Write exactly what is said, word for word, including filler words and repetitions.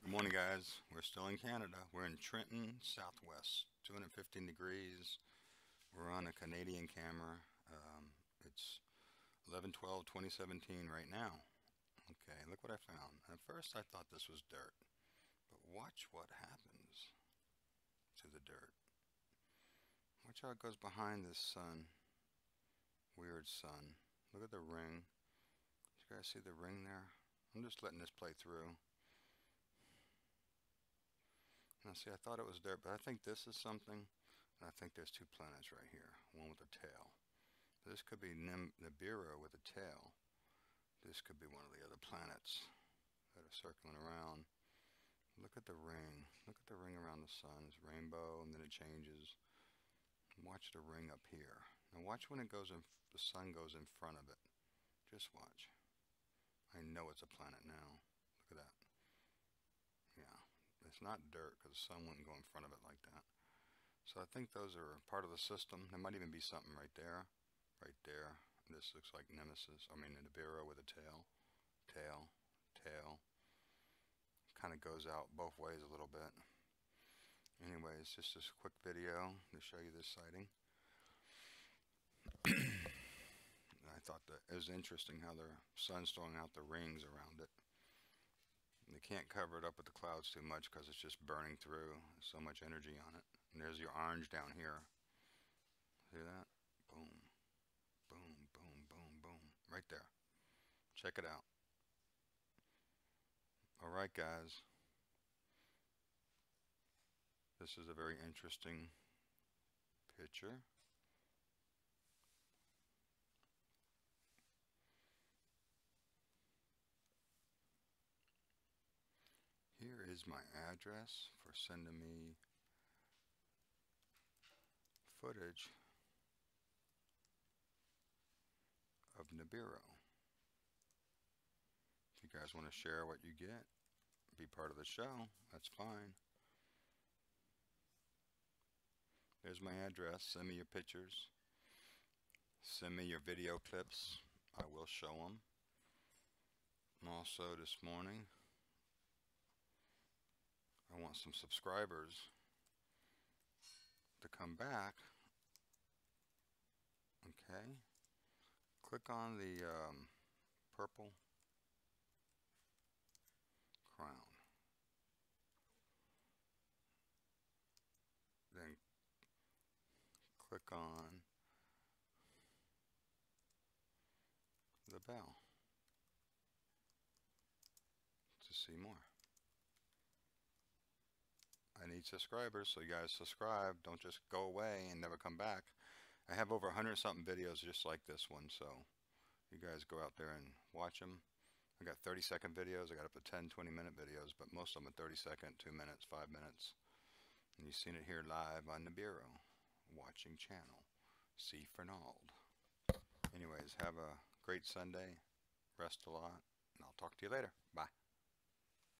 Good morning, guys. We're still in Canada. We're in Trenton, Southwest, two hundred fifteen degrees. We're on a Canadian camera. Um, it's eleven twelve twenty seventeen right now. Okay, look what I found. At first, I thought this was dirt, but watch what happens to the dirt. Watch how it goes behind this sun. Weird sun. Look at the ring. You guys see the ring there? I'm just letting this play through. Now see, I thought it was dirt, but I think this is something. And I think there's two planets right here, one with a tail. This could be Nim Nibiru with a tail. This could be one of the other planets that are circling around. Look at the ring. Look at the ring around the sun. It's rainbow, and then it changes. Watch the ring up here. Now watch when it goes in. The sun goes in front of it. Just watch. I know it's a planet now. Look at that. Yeah, it's not dirt because the sun wouldn't go in front of it like that. So I think those are part of the system. There might even be something right there. Right there. This looks like Nemesis. I mean, Nibiru with a tail. Tail. Tail. Kind of goes out both ways a little bit. Anyways, just a quick video to show you this sighting. I thought that it was interesting how the sun's throwing out the rings around it. They can't cover it up with the clouds too much because it's just burning through. There's so much energy on it. And there's your orange down here. See that? Boom. Boom, boom, boom, boom. Right there. Check it out. Alright, guys. This is a very interesting picture. Here is my address for sending me footage of Nibiru. If you guys want to share what you get, be part of the show, that's fine. There's my address. Send me your pictures. Send me your video clips. I will show them. And also this morning, I want some subscribers to come back. Okay. Click on the um, purple crown. Then click on the bell to see more. I need subscribers, so you guys subscribe. Don't just go away and never come back. I have over a hundred something videos just like this one, so you guys go out there and watch them. I got thirty second videos. I got up to ten, twenty minute videos, but most of them are thirty second, two minutes, five minutes. And you've seen it here live on Nibiru watching channel. C. Fernald. Anyways, have a great Sunday. Rest a lot, and I'll talk to you later. Bye.